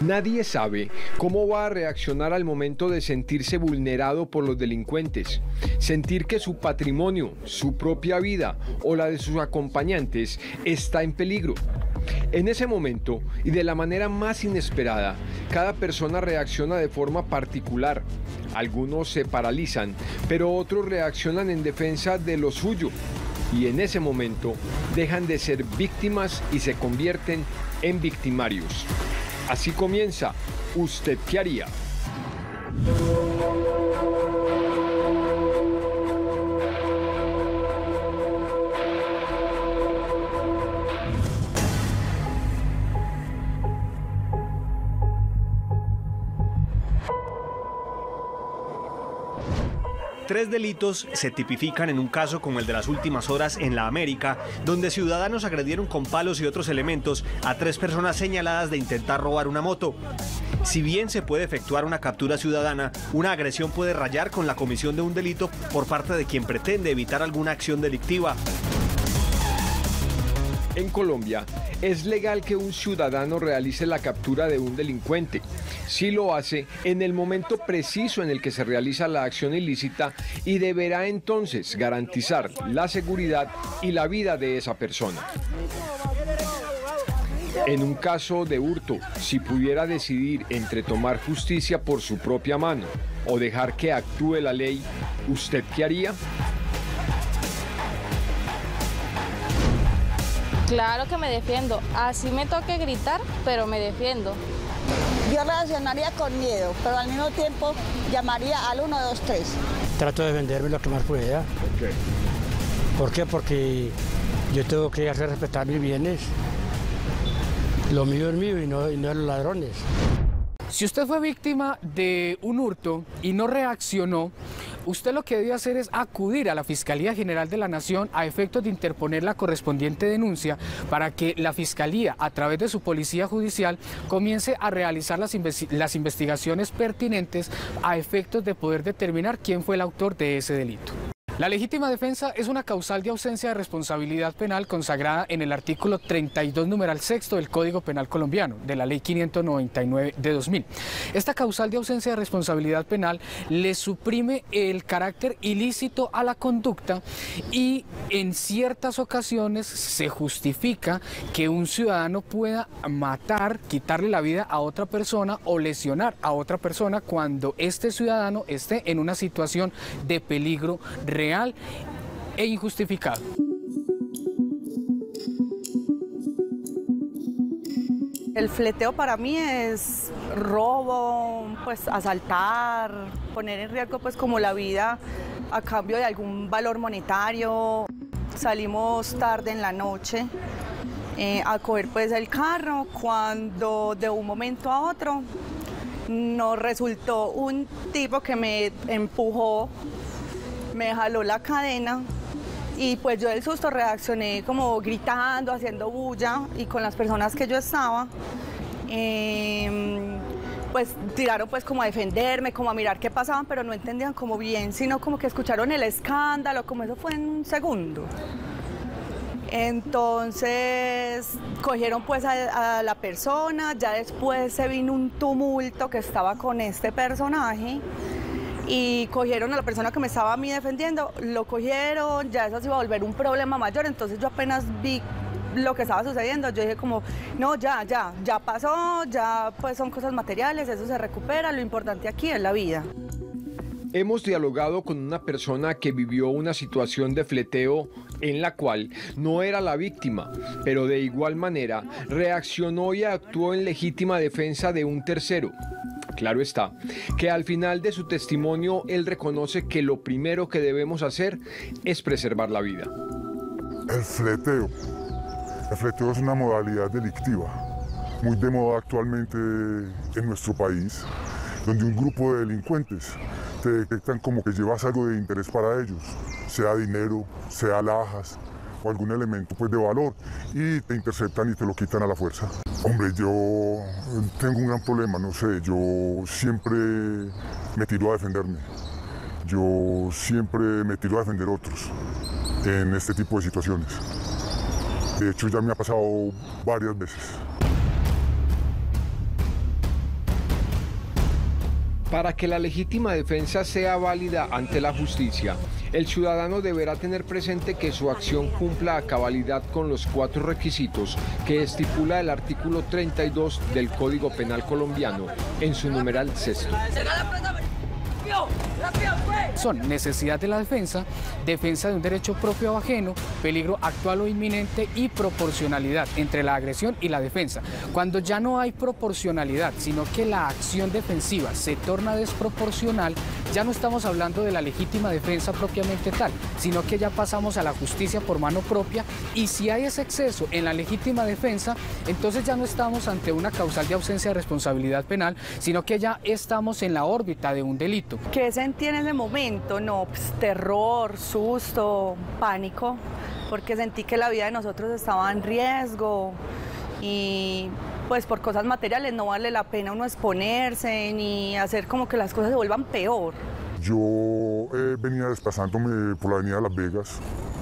Nadie sabe cómo va a reaccionar al momento de sentirse vulnerado por los delincuentes, sentir que su patrimonio, su propia vida o la de sus acompañantes está en peligro. En ese momento, y de la manera más inesperada, cada persona reacciona de forma particular. Algunos se paralizan, pero otros reaccionan en defensa de lo suyo. Y en ese momento, dejan de ser víctimas y se convierten en victimarios. Así comienza ¿Usted qué haría? Tres delitos se tipifican en un caso como el de las últimas horas en La América, donde ciudadanos agredieron con palos y otros elementos a tres personas señaladas de intentar robar una moto. Si bien se puede efectuar una captura ciudadana, una agresión puede rayar con la comisión de un delito por parte de quien pretende evitar alguna acción delictiva. En Colombia, es legal que un ciudadano realice la captura de un delincuente, si lo hace en el momento preciso en el que se realiza la acción ilícita y deberá entonces garantizar la seguridad y la vida de esa persona. En un caso de hurto, si pudiera decidir entre tomar justicia por su propia mano o dejar que actúe la ley, ¿usted qué haría? Claro que me defiendo, así me toque gritar, pero me defiendo. Yo reaccionaría con miedo, pero al mismo tiempo llamaría al 123. Trato de defenderme lo que más pueda. ¿Por qué? ¿Por qué? Porque yo tengo que hacer respetar mis bienes. Lo mío es mío y no de los ladrones. Si usted fue víctima de un hurto y no reaccionó, usted lo que debe hacer es acudir a la Fiscalía General de la Nación a efectos de interponer la correspondiente denuncia para que la Fiscalía, a través de su Policía Judicial, comience a realizar las investigaciones pertinentes a efectos de poder determinar quién fue el autor de ese delito. La legítima defensa es una causal de ausencia de responsabilidad penal consagrada en el artículo 32, numeral 6 del Código Penal colombiano, de la Ley 599 de 2000. Esta causal de ausencia de responsabilidad penal le suprime el carácter ilícito a la conducta y en ciertas ocasiones se justifica que un ciudadano pueda matar, quitarle la vida a otra persona o lesionar a otra persona cuando este ciudadano esté en una situación de peligro real e injustificado. El fleteo para mí es robo, pues asaltar, poner en riesgo pues como la vida a cambio de algún valor monetario. Salimos tarde en la noche a coger pues el carro cuando de un momento a otro nos resultó un tipo que me empujó, me jaló la cadena y pues yo del susto reaccioné como gritando, haciendo bulla y con las personas que yo estaba, pues tiraron pues como a defenderme, como a mirar qué pasaban, pero no entendían como bien, sino como que escucharon el escándalo, como eso fue en un segundo. Entonces cogieron pues a la persona, ya después se vino un tumulto que estaba con este personaje y cogieron a la persona que me estaba a mí defendiendo, lo cogieron, ya eso se iba a volver un problema mayor, entonces yo apenas vi lo que estaba sucediendo, yo dije como, no, ya pasó, ya pues son cosas materiales, eso se recupera, lo importante aquí es la vida. Hemos dialogado con una persona que vivió una situación de fleteo en la cual no era la víctima, pero de igual manera reaccionó y actuó en legítima defensa de un tercero. Claro está, que al final de su testimonio él reconoce que lo primero que debemos hacer es preservar la vida. El fleteo es una modalidad delictiva, muy de moda actualmente en nuestro país, donde un grupo de delincuentes te detectan como que llevas algo de interés para ellos, sea dinero, sea alhajas o algún elemento pues de valor, y te interceptan y te lo quitan a la fuerza. Hombre, yo tengo un gran problema, no sé, yo siempre me tiro a defenderme. Yo siempre me tiro a defender a otros en este tipo de situaciones. De hecho, ya me ha pasado varias veces. Para que la legítima defensa sea válida ante la justicia, el ciudadano deberá tener presente que su acción cumpla a cabalidad con los 4 requisitos que estipula el artículo 32 del Código Penal colombiano en su numeral 6. Son necesidad de la defensa, defensa de un derecho propio o ajeno, peligro actual o inminente y proporcionalidad entre la agresión y la defensa. Cuando ya no hay proporcionalidad, sino que la acción defensiva se torna desproporcional, ya no estamos hablando de la legítima defensa propiamente tal, sino que ya pasamos a la justicia por mano propia, y si hay ese exceso en la legítima defensa, entonces ya no estamos ante una causal de ausencia de responsabilidad penal, sino que ya estamos en la órbita de un delito. ¿Qué sentí en ese momento? No, pues terror, susto, pánico, porque sentí que la vida de nosotros estaba en riesgo y pues por cosas materiales no vale la pena uno exponerse ni hacer como que las cosas se vuelvan peor. Yo venía desplazándome por la avenida Las Vegas,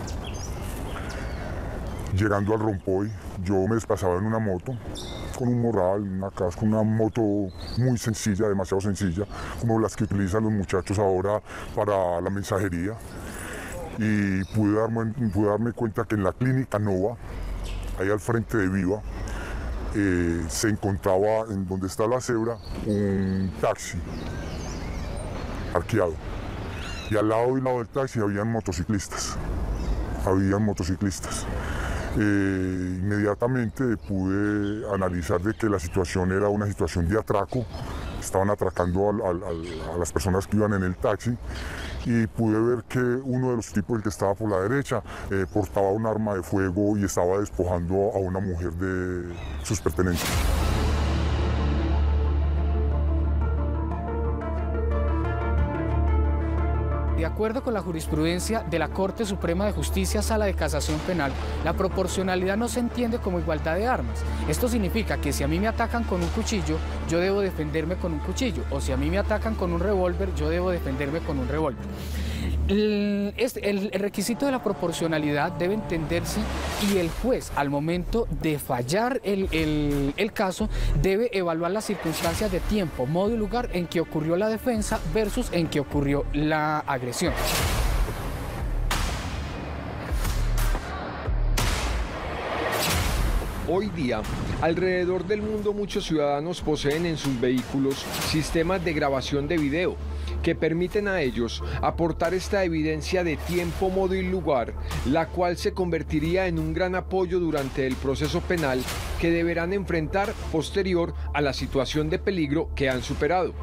llegando al Rompoy. Yo me desplazaba en una moto, con un morral, una casco, una moto muy sencilla, demasiado sencilla, como las que utilizan los muchachos ahora para la mensajería. Y pude darme cuenta que en la clínica Nova, ahí al frente de Viva, se encontraba, en donde está la cebra, un taxi parqueado. Y al lado del taxi habían motociclistas. Inmediatamente pude analizar de que la situación era una situación de atraco. Estaban atracando a las personas que iban en el taxi, y pude ver que uno de los tipos, el que estaba por la derecha, portaba un arma de fuego y estaba despojando a una mujer de sus pertenencias. De acuerdo con la jurisprudencia de la Corte Suprema de Justicia, Sala de Casación Penal, la proporcionalidad no se entiende como igualdad de armas. Esto significa que si a mí me atacan con un cuchillo, yo debo defenderme con un cuchillo, o si a mí me atacan con un revólver, yo debo defenderme con un revólver. El requisito de la proporcionalidad debe entenderse, y el juez, al momento de fallar el caso, debe evaluar las circunstancias de tiempo, modo y lugar en que ocurrió la defensa versus en que ocurrió la agresión. Hoy día, alrededor del mundo, muchos ciudadanos poseen en sus vehículos sistemas de grabación de video que permiten a ellos aportar esta evidencia de tiempo, modo y lugar, la cual se convertiría en un gran apoyo durante el proceso penal que deberán enfrentar posterior a la situación de peligro que han superado.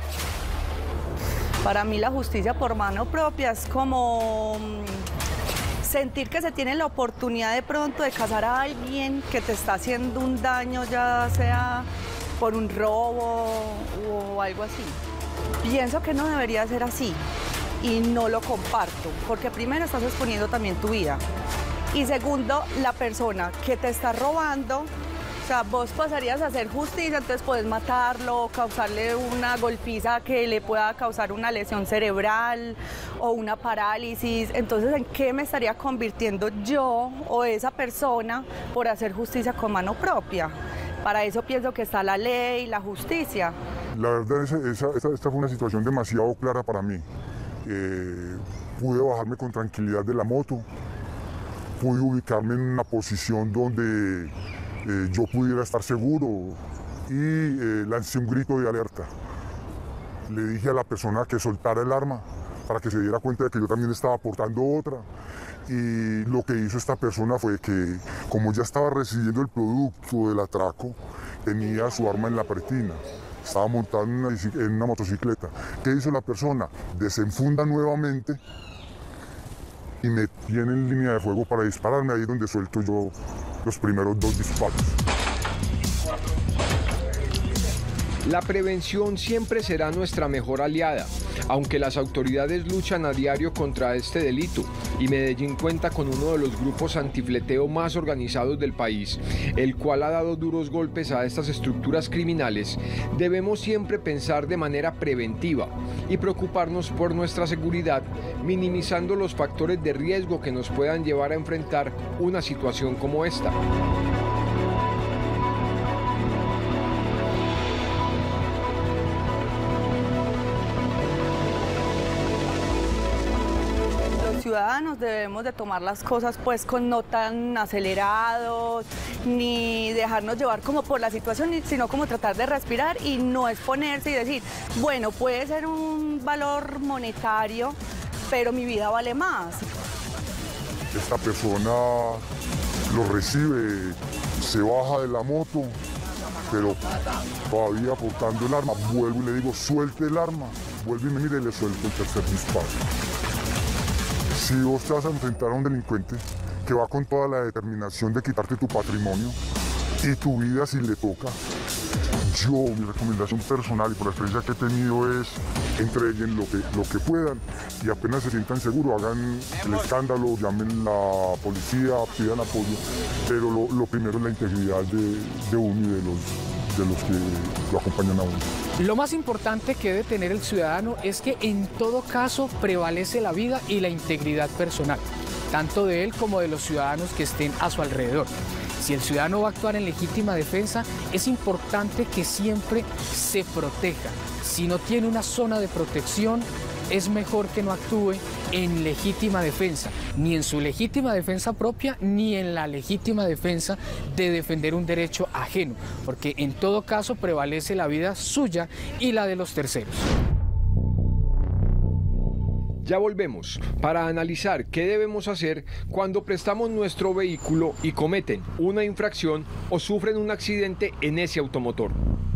Para mí la justicia por mano propia es como sentir que se tiene la oportunidad de pronto de cazar a alguien que te está haciendo un daño, ya sea por un robo o algo así. Pienso que no debería ser así y no lo comparto, porque primero estás exponiendo también tu vida y segundo, la persona que te está robando, o sea, vos pasarías a hacer justicia, entonces puedes matarlo, causarle una golpiza que le pueda causar una lesión cerebral o una parálisis. Entonces, ¿en qué me estaría convirtiendo yo o esa persona por hacer justicia con mano propia? Para eso pienso que está la ley, la justicia. La verdad, esta fue una situación demasiado clara para mí. Pude bajarme con tranquilidad de la moto, pude ubicarme en una posición donde yo pudiera estar seguro y lancé un grito de alerta. Le dije a la persona que soltara el arma para que se diera cuenta de que yo también estaba portando otra. Y lo que hizo esta persona fue que, como ya estaba recibiendo el producto del atraco, tenía su arma en la pretina. Estaba montado en una motocicleta. ¿Qué hizo la persona? Desenfunda nuevamente y me tiene en línea de fuego para dispararme, ahí donde suelto yo los primeros 2 disparos. La prevención siempre será nuestra mejor aliada, aunque las autoridades luchan a diario contra este delito y Medellín cuenta con uno de los grupos antifleteo más organizados del país, el cual ha dado duros golpes a estas estructuras criminales. Debemos siempre pensar de manera preventiva y preocuparnos por nuestra seguridad, minimizando los factores de riesgo que nos puedan llevar a enfrentar una situación como esta. ciudadanos debemos de tomar las cosas pues con no tan acelerados, ni dejarnos llevar como por la situación, sino como tratar de respirar y no exponerse y decir, bueno, puede ser un valor monetario, pero mi vida vale más. Esta persona lo recibe, se baja de la moto, pero todavía portando el arma, vuelvo y le digo, suelte el arma, vuelvo y me mire y le suelto el tercer disparo. Si vos te vas a enfrentar a un delincuente que va con toda la determinación de quitarte tu patrimonio y tu vida si le toca, mi recomendación personal y por la experiencia que he tenido es entreguen lo que puedan y apenas se sientan seguros, hagan el escándalo, llamen a la policía, pidan apoyo, pero lo primero es la integridad de uno y de los que lo acompañan a uno. Lo más importante que debe tener el ciudadano es que en todo caso prevalece la vida y la integridad personal, tanto de él como de los ciudadanos que estén a su alrededor. Si el ciudadano va a actuar en legítima defensa, es importante que siempre se proteja. Si no tiene una zona de protección, es mejor que no actúe en legítima defensa, ni en su legítima defensa propia, ni en la legítima defensa de defender un derecho ajeno, porque en todo caso prevalece la vida suya y la de los terceros. Ya volvemos para analizar qué debemos hacer cuando prestamos nuestro vehículo y cometen una infracción o sufren un accidente en ese automotor.